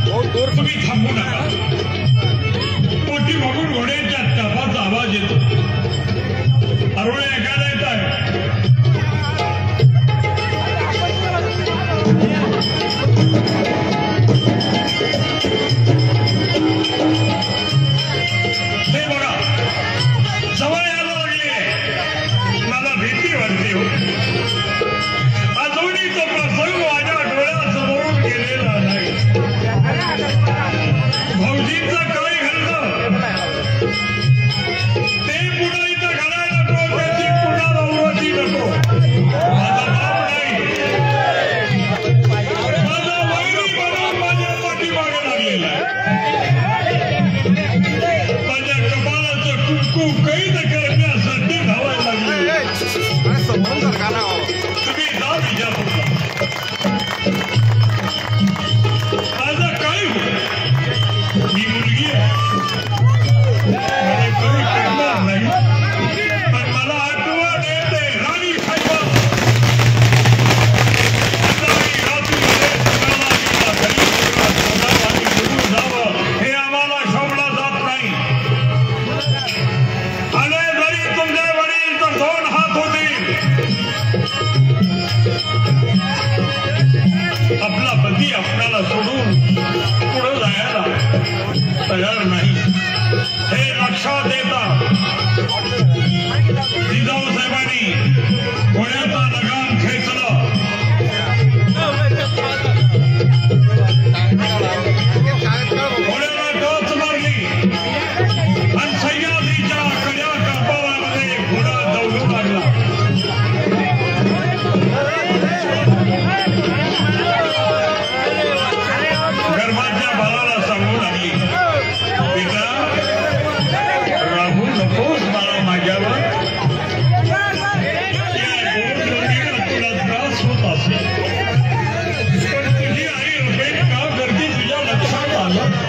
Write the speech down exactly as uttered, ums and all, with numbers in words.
तुम्ही थांबू नका. पोटी मागून घोड्यांच्या तापाचा आवाज येतो. अरुळे ऐकायला येत आहे. हे बघा जवळ यायला लागले. मला भीती वाटते हो. अजूनही तो प्रसंग माझ्या डोळ्यासमोरून गेलेला नाही. भाऊजींचं काय घडलं ते पुन्हा इथं घडायला नको. त्याची पुन्हा नवराची नको. माझा बाप नाही. माझा वैरी बनवून माझ्या पाठीमागे लागलेला आहे. माझ्या कपाळाचं कुंकू कैद करण्यासाठी धावायला लागले. तुम्ही जा विजापूरला. माझं काय मी मुलगी आहे. मला कमी करणार नाही. पण मला आठवण येते राणी साहेब हे आम्हाला शोभला जात नाही. आणि जरी तुमचे वडील तर दोन हात होतील. आपला पती आपल्याला सोडून पुढे जायला तयार नाही हे लक्षात येता जिजाऊ साहेबांनी घोड्याचा लगाम खेचला. घोड्याला टोच मारली आणि सह्याद्रीच्या कड्या कपाळामध्ये घोडा दौडू लागला. गर्भाच्या बाळाला सांगू लागली बेटा राहू नकोस बाळा माझ्यावर. त्या गोडधोडीला तुला त्रास होत असेल पण तुझी आई रुपये का करते तुझ्या लक्षात आलं.